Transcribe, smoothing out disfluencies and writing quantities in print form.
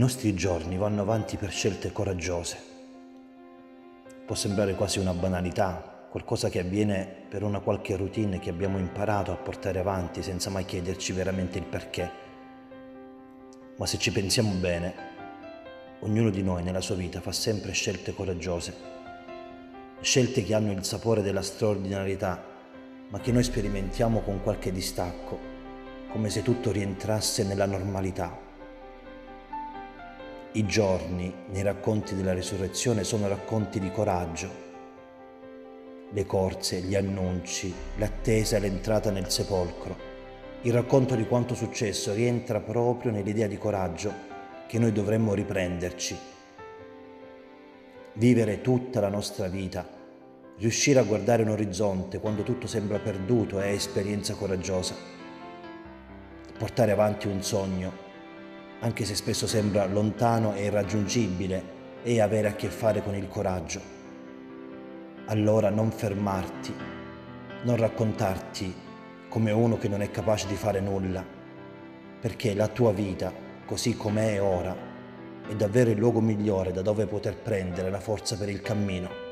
nostri giorni vanno avanti per scelte coraggiose. Può sembrare quasi una banalità, qualcosa che avviene per una qualche routine che abbiamo imparato a portare avanti senza mai chiederci veramente il perché. Ma se ci pensiamo bene, ognuno di noi nella sua vita fa sempre scelte coraggiose, scelte che hanno il sapore della straordinarietà, ma che noi sperimentiamo con qualche distacco, come se tutto rientrasse nella normalità. I giorni nei racconti della risurrezione sono racconti di coraggio. Le corse, gli annunci, l'attesa e l'entrata nel sepolcro. Il racconto di quanto successo rientra proprio nell'idea di coraggio che noi dovremmo riprenderci. Vivere tutta la nostra vita, riuscire a guardare un orizzonte quando tutto sembra perduto è esperienza coraggiosa. Portare avanti un sogno, anche se spesso sembra lontano e irraggiungibile, è avere a che fare con il coraggio. Allora non fermarti, non raccontarti come uno che non è capace di fare nulla, perché la tua vita, così com'è ora, è davvero il luogo migliore da dove poter prendere la forza per il cammino.